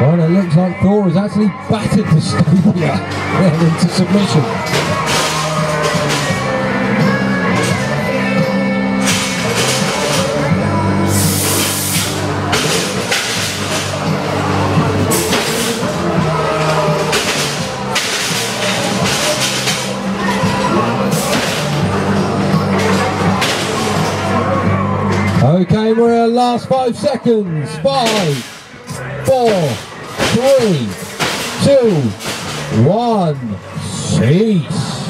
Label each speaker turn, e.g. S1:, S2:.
S1: Well, it looks like Thor has actually battered the Stapler into submission. Okay, we're at the last 5 seconds. 5, 4, 3, 2, 1, cease.